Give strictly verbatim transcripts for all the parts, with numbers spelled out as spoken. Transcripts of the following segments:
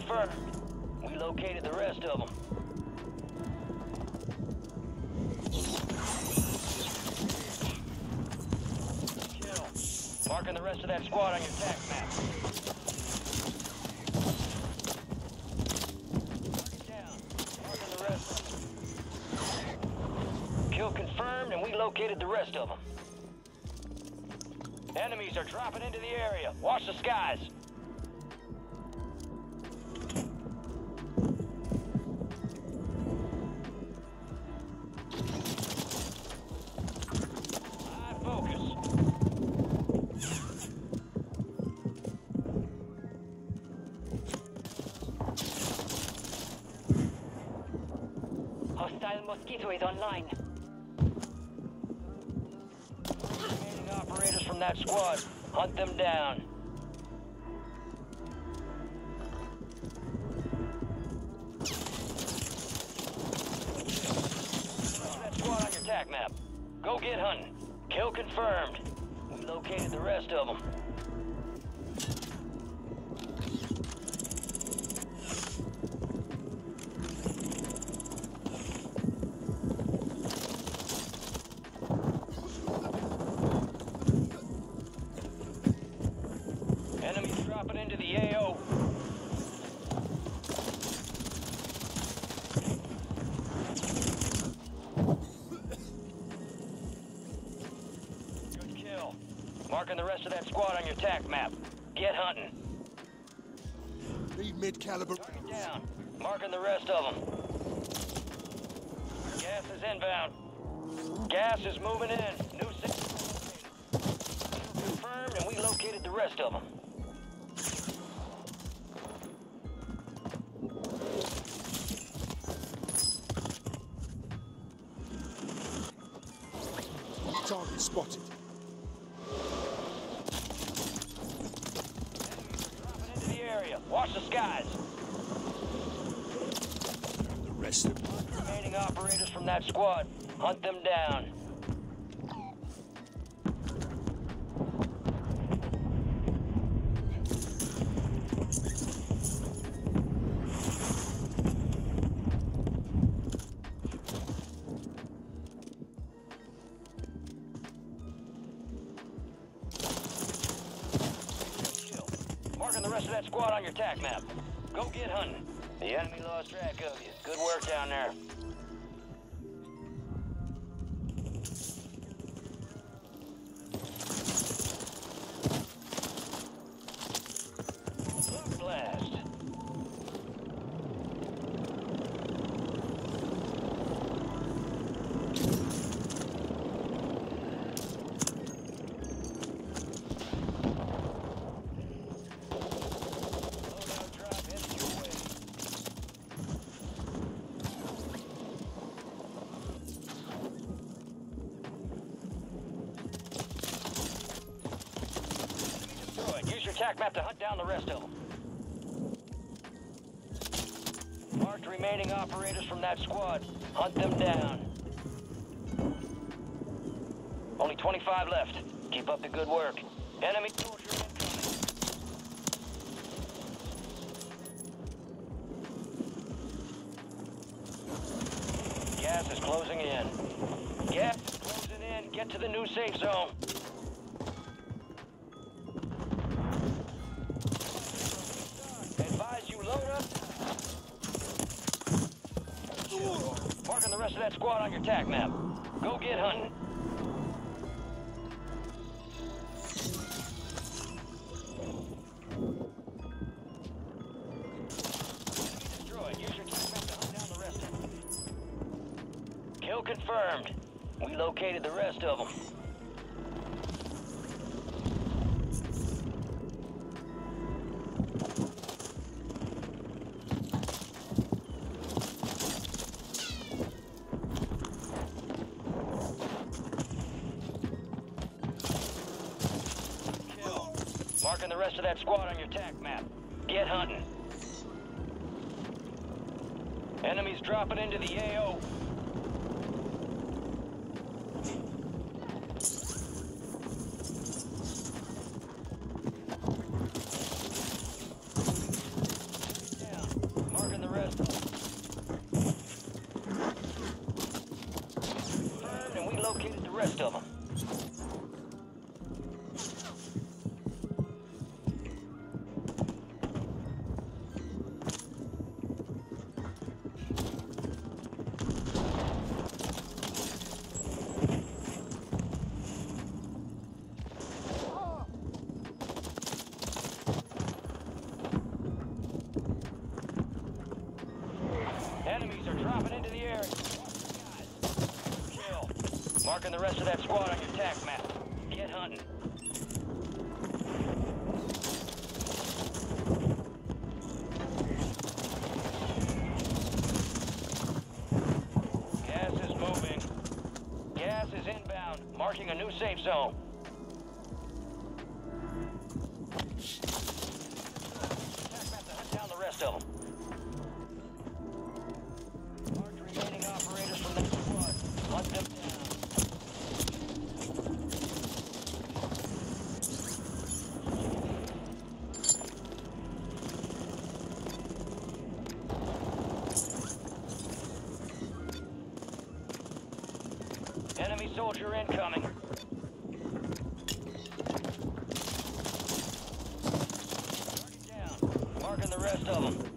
confirmed. We located the rest of them. Kill. Marking the rest of that squad on your tac map. Mark it down. Marking the rest of them. Kill confirmed, and we located the rest of them. Enemies are dropping into the area. Watch the skies. High focus. Hostile Mosquito is online. Remaining operators from that squad. Hunt them down. That squad on your tac map. Go get hunting. Kill confirmed. We located the rest of them. Enemies dropping into the A O. Good kill. Marking the rest of that squad on your tac map. Get hunting. Need mid-caliber. Target down. Marking the rest of them. Gas is inbound. Gas is moving in. New signal confirmed, and we located the rest of them. Target spotted. Dropping into the area. Watch the skies. The rest of them. Remaining operators from that squad. Hunt them down. Marking the rest of that squad on your tac map. Go get hunting. The enemy lost track of you. Good work down there. Blast. Loadout drop headed your way. Destroy it. Use your tac map to hunt down the rest of them. Marked remaining operators from that squad. Hunt them down. Only twenty-five left. Keep up the good work. Enemy soldier incoming. Gas is closing in. Gas is closing in. Get to the new safe zone. Advise you load up. Marking the rest of that squad on your tac map. Go get hunting. Destroy it. Use your tac map to hunt down the rest of them. Kill confirmed. We located the rest of them. Marking the rest of that squad on your tac map. Get hunting. Enemies dropping into the A O. Down. dropping into the area. Kill. Marking the rest of that squad on your tac map. Get hunting. Gas is moving. Gas is inbound, marking a new safe zone. Tac map to hunt down the rest of them. Marked remaining operators from that squad. Hunt them down. Enemy soldier incoming. Target down. Marking the rest of them.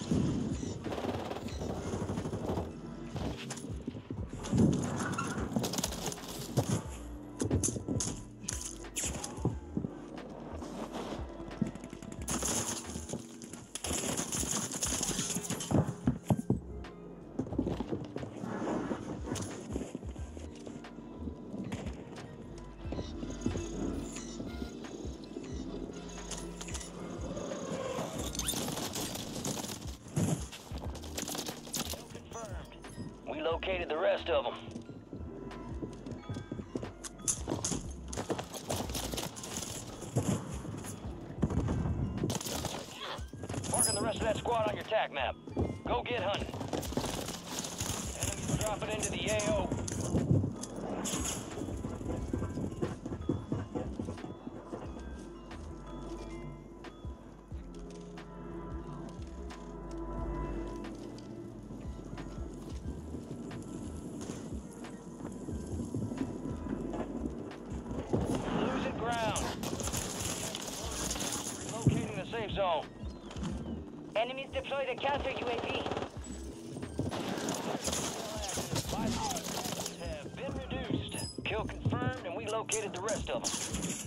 We located the rest of them. Marking the rest of that squad on your tac map. Go get hunting. Enemies dropping into the A O. Losing ground. Relocating the safe zone. Enemies deploy the counter U A V. Have been reduced. Kill confirmed, and we located the rest of them.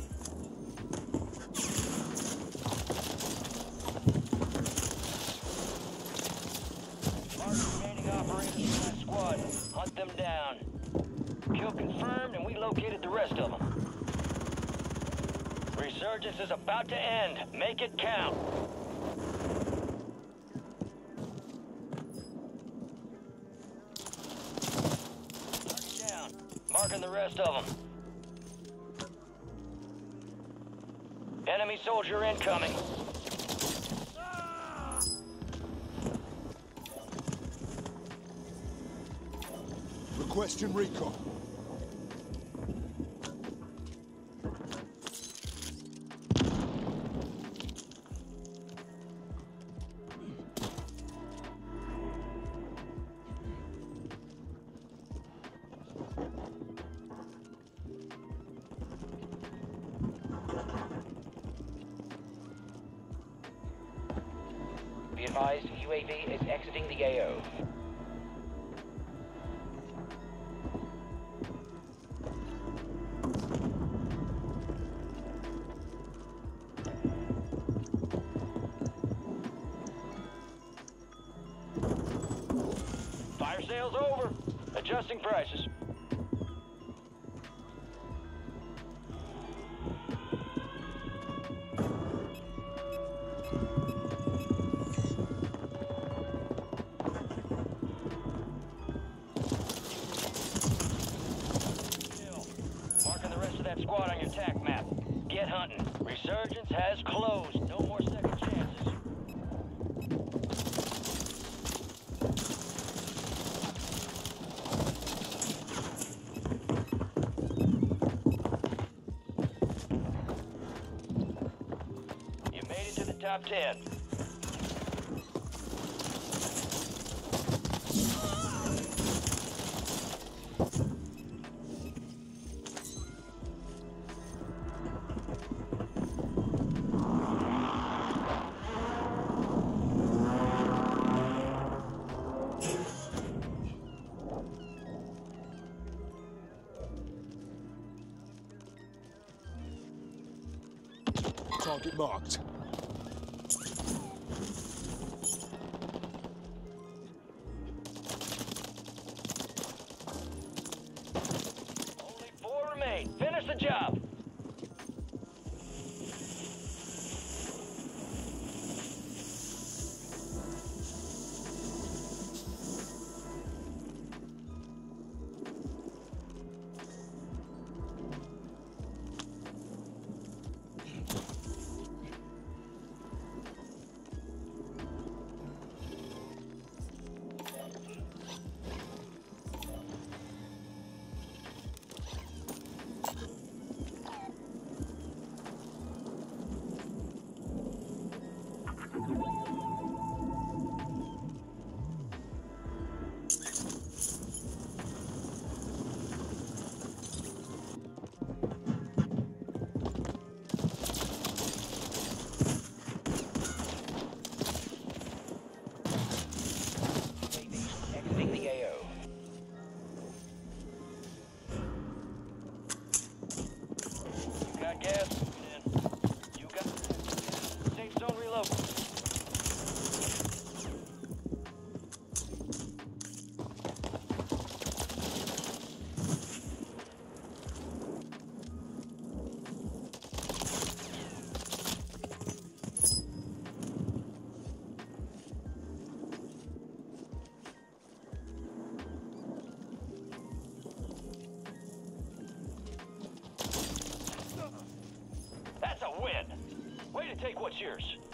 Mark remaining operators from that squad. Hunt them down. Kill confirmed, and we located the rest of them. Resurgence is about to end. Make it count. Target down. Marking the rest of them. Enemy soldier incoming. Requesting recon. Be advised, U A V is exiting the A O. Fire sales over. Adjusting prices. Marking the rest of that squad on your tac map. Get hunting. Resurgence has closed. No more second chances. You made it to the top ten. Target marked. take what's yours.